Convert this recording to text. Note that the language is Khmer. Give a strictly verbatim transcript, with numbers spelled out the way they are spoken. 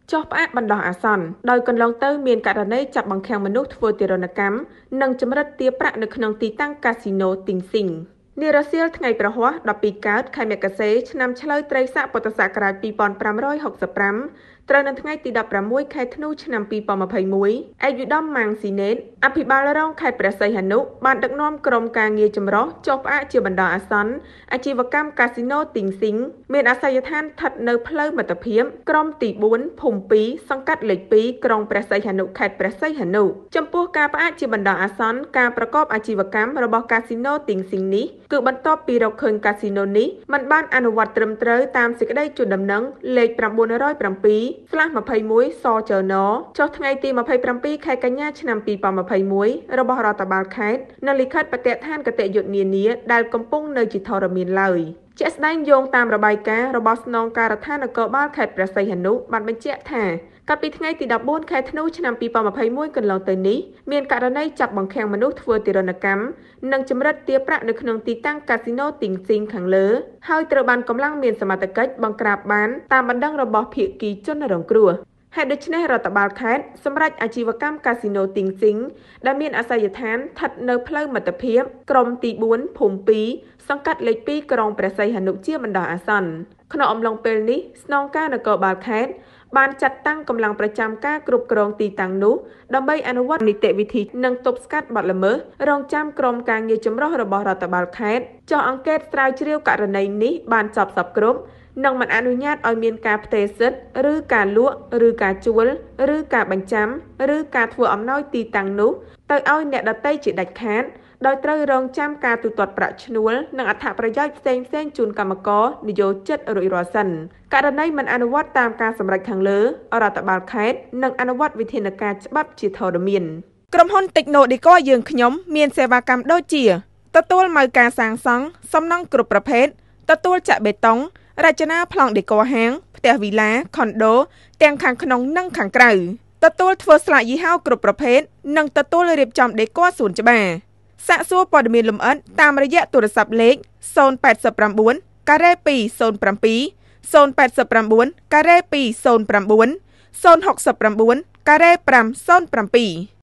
ចុះផ្អាកបណ្ដោះអាសន្នដោយកន្លងទៅមានករណីចាប់បង្ខាំងមនុស្សធ្វើទារុណកម្មនិងចម្រិតទារប្រាក់នៅក្នុងទីតាំងកាស៊ីណូទីងស៊ីងនារសៀលថ្ងៃប្រហ័សដប់ពីរកើតខែមករាឆ្នាំឆ្លូវត្រីស័កពុទ្ធសករាជពីរពាន់ប្រាំរយហកសិបប្រាំត្រូវនៅថ្ងៃទីដប់ប្រាំមួយខែធ្នូឆ្នាំពីរពាន់ម្ភៃមួយឯកឧត្តមម៉ាងស៊ីណេតអភិបាលរងខេត្តព្រះសីហនុបានដឹកនាំក្រុមការងារចម្រុះចុះផ្អាកជាបណ្ដោះអាសន្នអាជីវកម្មកាស៊ីណូទីងស៊ីងមានអាសយដ្ឋានស្ថិតនៅផ្លូវមិត្តភាពក្រុមទីបួនភូមិពីរសង្កាត់លេខពីរក្រុងព្រះសីហនុខេត្តព្រះសីហនុចំពោះការផ្អាកជាបណ្ដោះអាសន្នការប្រកបអាជីវកម្មរបស់កាស៊ីណូទីងស៊ីងនេះគឺបន្ទាប់ពីរកឃើញកាស៊ីណូនេះមិនបានអនុវត្តត្រឹមត្រូវតាមសេចក្តីជូនដំណឹងលេខ៩០៧ ស្លាស់ម្ភៃមួយសចនចុះថ្ងៃទីម្ភៃប្រាំពីរខែកញ្ញាឆ្នាំពីរពាន់ម្ភៃមួយរបស់រដ្ឋបាលខេត្តនៅលិខិតបទដ្ឋានគតិយុត្តនានាដែលកំពុងនៅជាធរមានឡើយជាក់ស្ដែងយោងតាមរបាយការណ៍របស់ស្នងការដ្ឋាននគរបាលខេត្តព្រះសីហនុបានបញ្ជាក់ថាកាលពីថ្ងៃទីដប់បួនខែធ្នូឆ្នាំពីរពាន់ម្ភៃមួយកន្លងទៅនេះមានករណីចាប់បង្ខាំងមនុស្សធ្វើទារុណកម្មនិងចម្រិតទារប្រាក់នៅក្នុងទីតាំងកាស៊ីណូទីងស៊ីងខាងលើហើយត្រូវបានកម្លាំងមានសមត្ថកិច្ចបង្ក្រាបបានតាមបណ្ដឹងរបស់ភាគីជនរងគ្រោះហេតុដូច្នេះរដ្ឋបាលខេត្តសម្រាប់អាជីវកម្មកាស៊ីណូទីងស៊ីងដែលមានអាសយដ្ឋានស្ថិតនៅផ្លូវមិត្តភាពក្រុមទីបួនភូមិពីរសង្កាត់លេខពីរក្រុងព្រះសីហនុជាបណ្ដោះអាសន្នក្នុងអំឡុងពេលនេះស្នងការនគរបាលខេត្តបានចាត់តាំងកម្លាំងប្រចាំការគ្រប់គ្រងទីតាំងនោះដើម្បីអនុវត្តនីតិវិធីនិងទប់ស្កាត់បទល្មើសរងចាំក្រុមការងារចម្រុះរបស់រដ្ឋបាលខេត្តចុះអង្កេតស្រាវជ្រាវករណីនេះបានចប់សពគ្រប់និងមិនអនុញ្ញាតឲ្យមានការផ្ទេរសិទ្ធិឬការលក់ឬការជួលឬការបញ្ចាំឬការធ្វើអំណោយទីតាំងនោះទៅឲ្យអ្នកដទៃជាដាច់ខាតដោយត្រូវរងចាំការទូទាត់ប្រាក់ឈ្នួលនិងអត្ថប្រយោជន៍ផ្សេងផ្សេងជូនកម្មករនិយោជិតរួចរាល់សិនករណីមិនអនុវត្តតាមការសម្រេចខាងលើរដ្ឋបាលខេត្តនឹងអនុវត្តវិធានការច្បាប់ជាធរមានក្រុមហ៊ុនតិចណូឌីកយើងខ្ញុំមានសេវាកម្មដូចជាទទួលមកការសាងសង់សំណង់គ្រប់ប្រភេទទទួលចាក់បេតុងរចនាប្លង់ដេក័រហាងផ្ទះវីឡាខុនដូទាំងខាងក្នុងនិងខាងក្រៅទទួលធ្វើស្លាកយីហោគ្រប់ប្រភេទនិងទទួលរៀបចំដេក័រសួនច្បារសាកសួរព័ត៌មានលម្អិតតាមរយៈទូរស័ព្ទលេខศูนย์ แปด เก้า ការ៉េ ពីរ ศูนย์ เจ็ด ศูนย์ แปด เก้า ការ៉េ ពីរ ศูนย์ เจ็ด ศูนย์ หก เก้า ការ៉េ ห้า ศูนย์ เจ็ด